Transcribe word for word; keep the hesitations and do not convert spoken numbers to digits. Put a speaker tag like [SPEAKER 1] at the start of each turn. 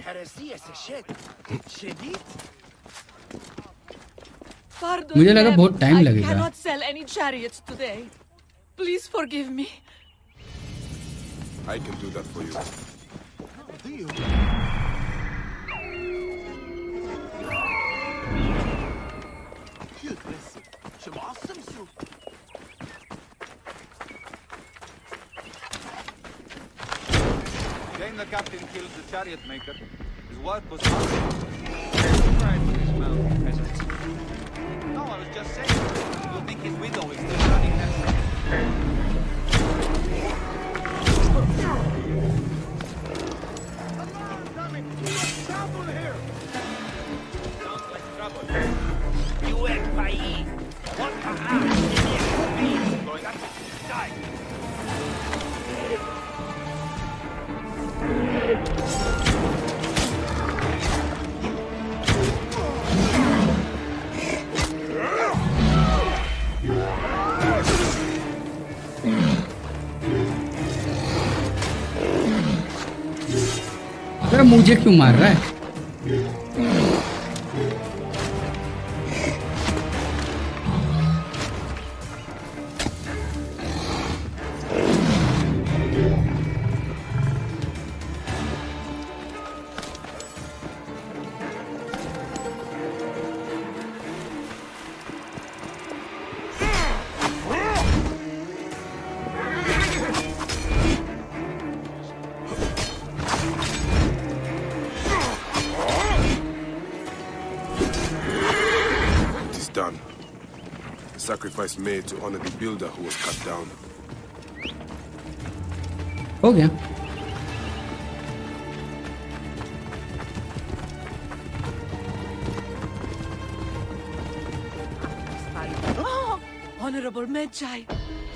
[SPEAKER 1] मुझे लगा बहुत टाइम
[SPEAKER 2] I
[SPEAKER 1] लगेगा।
[SPEAKER 2] cannot sell any chariots today. Please forgive me.
[SPEAKER 3] I can do that for you.
[SPEAKER 4] Do you? Cute, blessing. Some awesome soup.
[SPEAKER 5] Then the captain killed the chariot maker. His wife was awesome. Right, smell peasants. No, I was just saying. You think his widow is still running that?
[SPEAKER 6] You enquiry. What the hell is going on? Die.
[SPEAKER 1] अरे मुझे क्यों मार रहा है?
[SPEAKER 3] Done. The sacrifice made to honor the builder who was cut down.
[SPEAKER 1] हो गया।
[SPEAKER 2] Oh, Honorable Medjay,